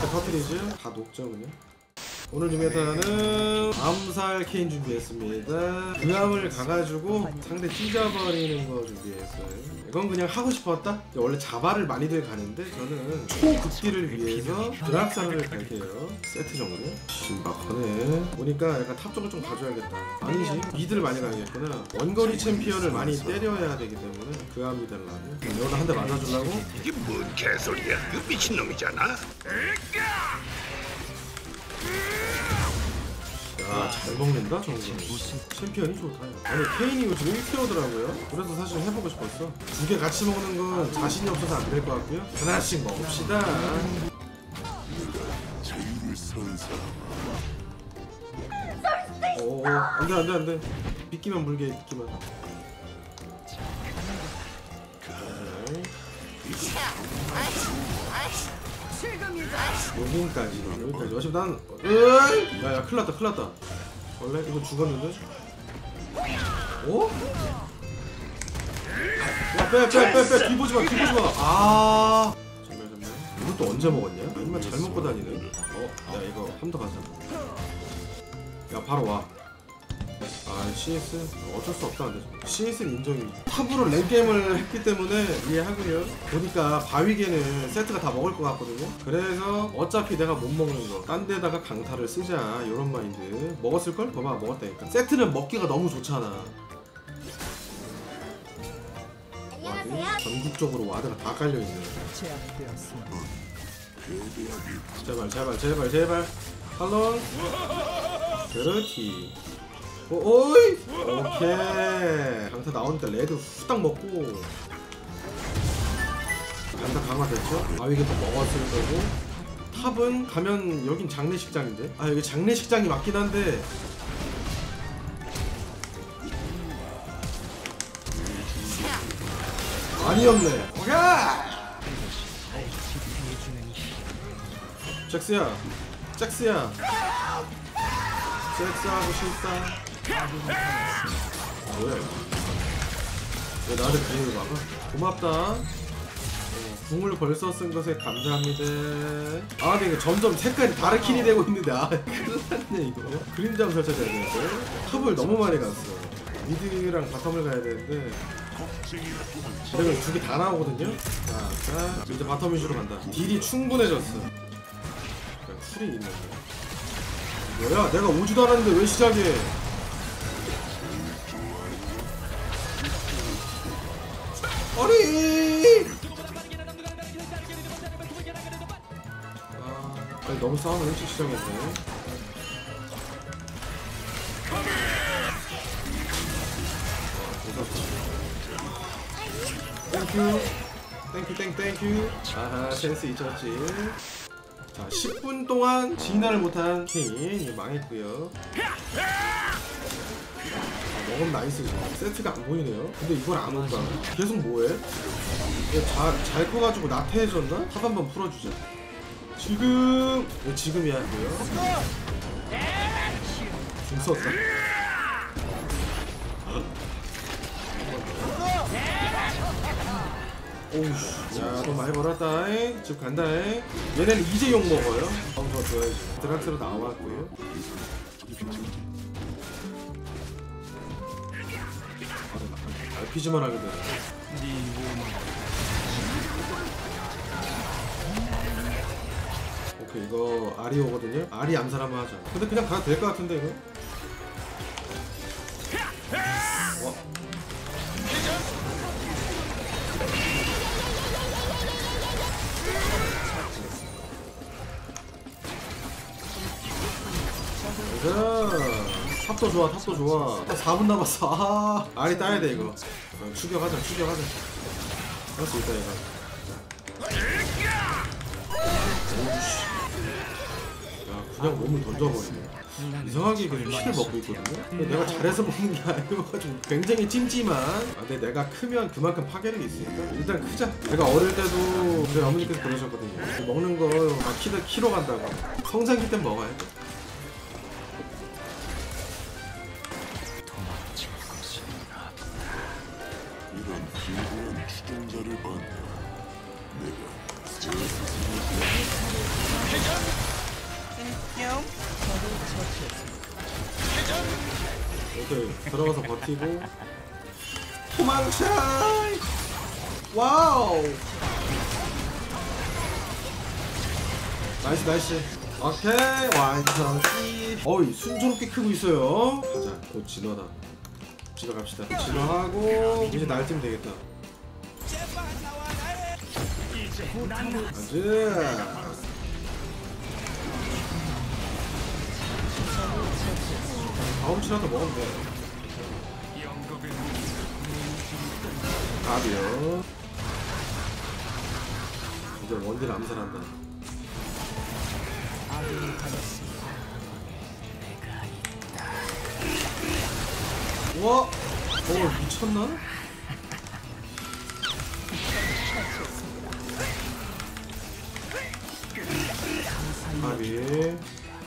터트리지? 다 녹죠 그냥. 오늘 리메타는 암살 케인 준비했습니다. 그 암을 가가지고 상대 찢어버리는 거 준비했어요. 이건 그냥 하고 싶었다? 원래 자바를 많이들 가는데 저는 초극딜을 위해서 드락사를 갈게요. 세트 정도? 신박하네. 보니까 약간 탑 쪽을 좀 가져야겠다. 아니지, 미드를 많이 가야겠구나. 원거리 챔피언을 많이 때려야 되기 때문에 그 암이 되려고. 여기다 한 대 맞아주려고? 이게 뭔 개소리야? 그 미친놈이잖아. 야, 잘 먹는다 정글. 챔피언이 좋다. 아니 케인이 요즘 1kg더라고요. 그래서 사실 해보고 싶었어. 두 개 같이 먹는 건 자신이 없어서 안 될 것 같고요. 하나씩 먹읍시다. 오, 안돼. 비끼면 물게, 비끼면. 여기까지. 어차피 난 야야 큰일났다. 원래 이거 죽었는데? 어? 야 빼 뒤보지마. 아 정말 이것도 언제 먹었냐? 얼마 잘 먹고 다니네. 야 이거 한 더 가자. 야 바로 와. 아 CS 어쩔 수 없다. 근데 CS는 인정이. 탑으로 랭게임을 했기 때문에 이해하고요. 보니까 바위개는 세트가 다 먹을 것 같거든요. 그래서 어차피 내가 못 먹는 거 딴 데다가 강타를 쓰자 요런 마인드. 먹었을걸? 봐봐 먹었다니까. 세트는 먹기가 너무 좋잖아. 와드? 전국적으로 와드가 다 깔려있네. 제발 할론. 그렇지. 오이! 오케이. 강타 나오니까 레드 후딱 먹고. 강타 강화됐죠? 바위개도 먹었을 거고. 탑은 가면 여긴 장례식장인데? 아 여기 장례식장이 맞긴 한데 아니었네. 오케이! 잭스야 잭스하고 실사. 뭐야 왜 나를 그림을 막아? 고맙다. 궁을 벌써 쓴 것에 감사합니다. 아 근데 이거 점점 색깔이 다르킨이 되고 있는데 큰일났네 이거. 그림장 설치해야 되는데 탑을 너무 많이 갔어. 미드랑 바텀을 가야 되는데 그리고 두 개 다 나오거든요. 자 이제 바텀 위주로 간다. 딜이 충분해졌어. 풀이 있는데 뭐야 내가 오지도 않았는데 왜 시작해. 아니 너무 싸움을 일찍 시작했네. 땡큐. 아하 센스 있었지. 자 10분 동안 진화를 못한 케인 망했고요. 먹으면 나이스죠. 세트가 안 보이네요. 근데 이걸 안 온다. 계속 뭐해? 잘 커가지고 나태해졌나? 탑 한번 풀어주자. 지금! 왜 지금이야 이거요? 좀 썼다. 오우씨. 야, 돈 많이 벌었다. 집 간다. 얘네는 이제 욕 먹어요. 더 줘야지. 드락스로 나왔고요. RPG만 하게 되네. 오케이 이거 아리오거든요? 아리 암살 한번 하자. 근데 그냥 가도 될 것 같은데 이거? 와. 탑도 좋아 4분 남았어. 아리 따야 돼 이거. 추격하자. 할 수 있다 이거. 야 그냥 몸을 던져버리네. 이상하게 그냥 피를 먹고 있거든요. 내가 잘해서 먹는 게 아니고 좀 굉장히 찜찜한. 근데 내가 크면 그만큼 파괴력이 있으니까 일단 크자. 내가 어릴 때도 저희 어머니께서 그러셨거든요. 먹는 거 막 키로 간다고. 성장기 때 먹어야 돼. 이런 길고한 추종자를 만나 내가 오케이 들어가서 버티고 도망쳐. 와우 나이스 나이스. 오케이 완성. 어이 순조롭게 크고 있어요. 가자. 곧 진화다. 진화갑시다. 진화하고 이제 날뛰면 되겠다. 가자. 다음 치라도 먹으면 돼. 가비요. 이제 원딜 암살한다. 우와! 미쳤나? 가비.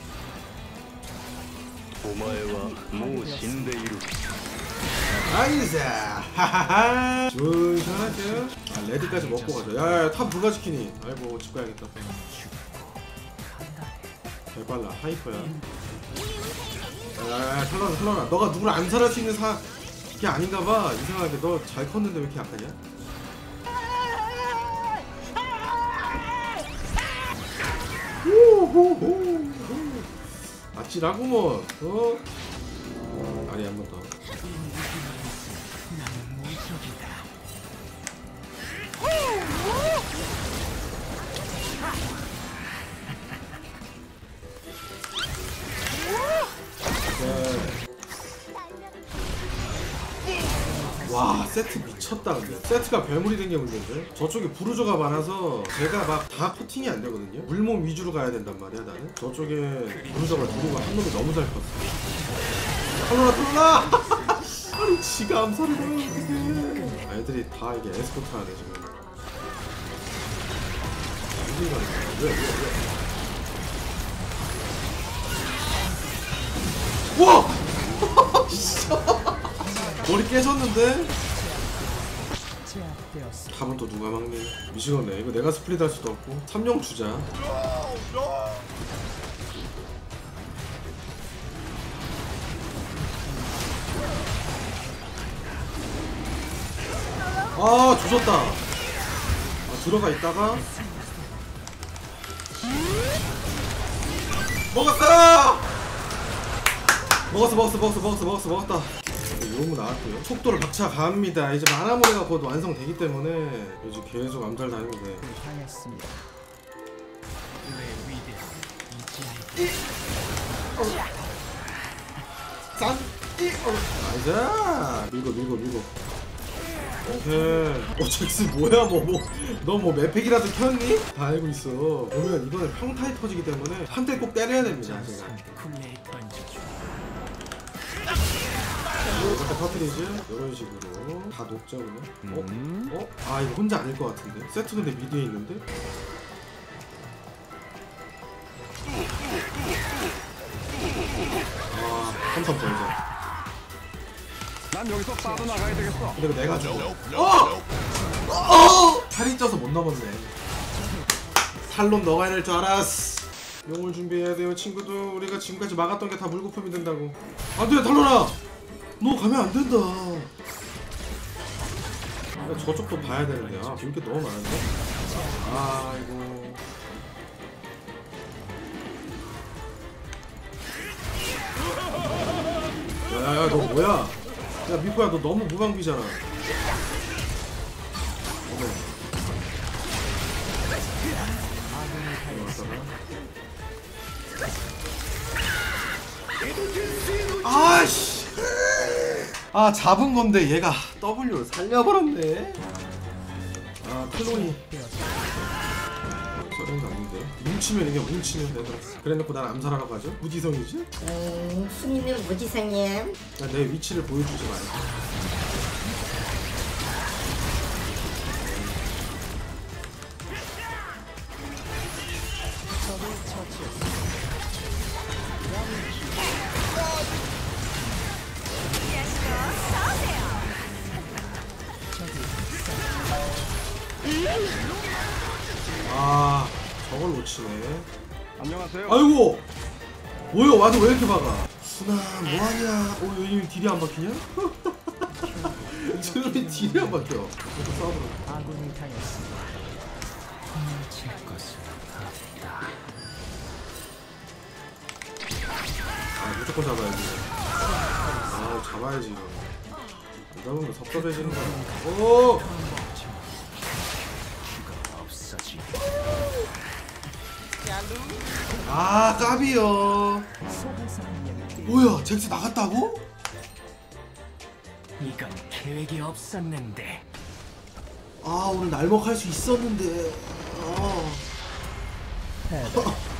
お前はもう死んでいる 나이스! 하하하! 시원하죠? 아, 레드까지 먹고 가자. 야야야, 탑 누가 지키니? 아이고, 집 가야겠다. 개빨라, 하이퍼야. 야야야, 탈러나. 너가 누구를 암살할 수 있는 게 아닌가봐. 이상하게 너 잘 컸는데 왜 이렇게 약하냐? 호호호. 아찔하구먼. 아니, 한 번 더. 와 세트 미쳤다. 근데 세트가 괴물이 된 게 문제인데 저쪽에 부르조가 많아서 제가 막 다 커팅이 안 되거든요. 물몸 위주로 가야 된단 말이야. 나는 저쪽에 부르조가 두르고 한 놈이 너무 잘 컸어. 탈로나 아니 지가 암살을 해요. 어떡해. 애들이 다 이게 에스코트 하네 지금. 왜? 와! 머리 깨졌는데? 탑은 또 누가 막니? 미치겠네. 이거 내가 스플릿 할 수도 없고 3용 주자. 아 조졌다. 아, 들어가 있다가 먹었다. 이런 거 나왔고요. 속도를 박차 갑니다. 이제 마나모레가 곧 완성되기 때문에 이제 계속 암살 다니면 돼. 나이스. 밀고. 오케이. 잭스 뭐야 너 뭐 맵팩이라도 켰니? 다 알고 있어. 보면 이거는 평타에 터지기 때문에 한 대 꼭 때려야 됩니다. 제가. 이렇게 터트리지? 이런 식으로 다 녹자 그냥. 아 이거 혼자 아닐 것 같은데. 세트 근데 미드에 있는데? 아 한턴 벌자. 난 여기서 빠져나가야 되겠어. 근데 이거 내가 죽어. 살이 쪄서 못 넘었네. 살롬 너가 해낼 줄 알았어. 용을 준비해야 돼요 친구들. 우리가 지금까지 막았던 게 다 물거품이 된다고. 안돼 탈로나! 너 가면 안 된다. 야, 저쪽도 봐야 되는데. 아, 볼 게 너무 많은데? 아이고. 야야야, 너 뭐야? 야, 미코야, 너 너무 무방비잖아. 아씨. 아 잡은 건데 얘가 W를 살려버렸네. 아 클론이 저런 거 아닌데. 뭉치면 이게 뭉치면 되더라. 그래놓고 날 암살하러 가죠? 무지성이지? 순이는 무지성이야. 야, 내 위치를 보여주지 말고. 아 저걸 놓치네. 안녕하세요. 아이고 뭐야 와도 왜 이렇게 박아. 순아 뭐하냐. 왜 딜이 안 박히냐? 지금 딜이 안 박혀. 이거 싸우더라고. 아군이 당했습니다. 도망칠 것은 없다. 아 무조건 잡아야지. 아 잡아야지 이거. 안 잡으면 섭섭해지는 거야. 오! 없어지. 아 까비요. 뭐야 잭스 나갔다고? 이건 계획이 없었는데. 아 오늘 날먹할 수 있었는데. 패배.